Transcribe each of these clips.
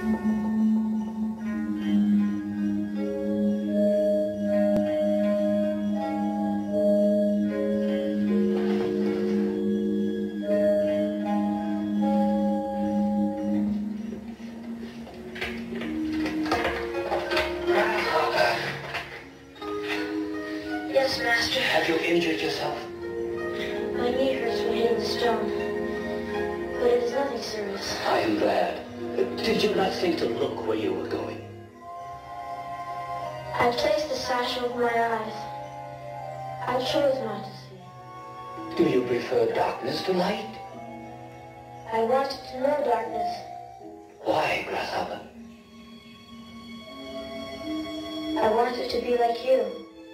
Yes, Master. Have you injured yourself? My knee hurts from hitting the stone, but it is nothing serious. I am glad. Did you not think to look where you were going? I placed the sash over my eyes. I chose not to see. Do you prefer darkness to light? I wanted to know darkness. Why, Grasshopper? I wanted to be like you.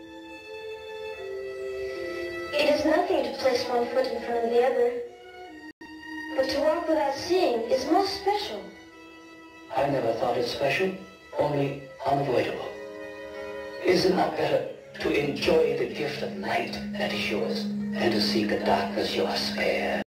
It is nothing to place one foot in front of the other, but to walk without seeing is most special. I never thought it special, only unavoidable. Is it not better to enjoy the gift of light that is yours, and to seek the darkness you are spared?